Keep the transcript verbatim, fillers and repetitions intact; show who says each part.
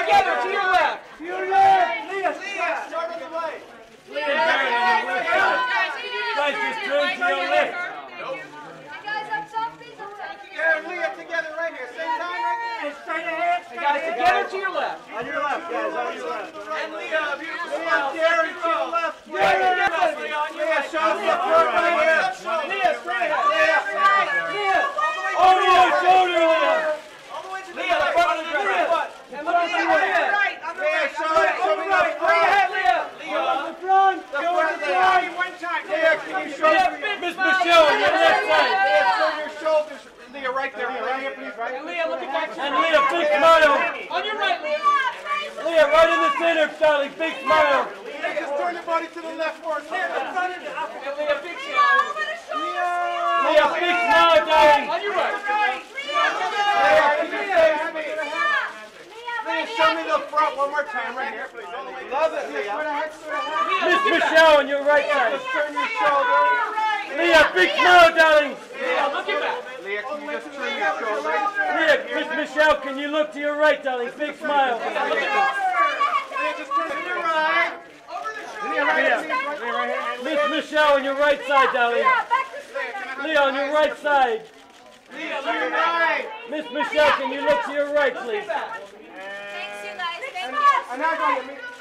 Speaker 1: together to your left.
Speaker 2: To your left.
Speaker 1: Lea, Lea, start on the right.
Speaker 2: Lea, guys, just turn to your left.
Speaker 1: Gary and Lea together right here. Same time right there.
Speaker 2: Straight ahead.
Speaker 1: Hey guys, together to your left.
Speaker 2: On your left, guys, on your left.
Speaker 1: And Lea, beautiful
Speaker 2: Lea,
Speaker 1: smile.
Speaker 2: Gary, to your left.
Speaker 1: Gary, Lea, show us the front right here. Lea, straight ahead. Lea,
Speaker 2: Over your shoulder, Lea.
Speaker 1: Lea, the front of the dress. And look at the head. Lea, show it. Show me the front. Lea, Lea,
Speaker 2: the front.
Speaker 1: the front of the head. One time. Lea, can you show me?
Speaker 2: Miss Michelle, on your left side.
Speaker 1: Lea, show your shoulders. Lea, right there. Right here, please. Right. And Lea, look at that.
Speaker 2: And Lea, big smile.
Speaker 1: On your right, Lea.
Speaker 2: Lea, right in the center, darling, big smile.
Speaker 1: Lea, just turn your body to the left for us. Lea, the front of the and Lea, big smile.
Speaker 2: Lea, big smile, darling.
Speaker 1: On your right. Lea, can you face me? Lea, show me the front one more time, right here, please. Love it, Lea.
Speaker 2: Miss Michelle, on your right side.
Speaker 1: Just turn your shoulder.
Speaker 2: Lea, big smile, darling.
Speaker 1: Lea, look at that. Lea, can you just turn your shoulder?
Speaker 2: Lea, Miss Michelle, can you look to your right, darling? Big smile.
Speaker 1: Lea, just turn to your right. Lea, right here. Lea, right here.
Speaker 2: Miss Michelle, on your right side, darling. Lea, on your right side.
Speaker 1: Lea, look at right.
Speaker 2: Miss Michelle, can you look to your right, please?
Speaker 3: Thanks, you guys. Thank you.
Speaker 1: I'm not going to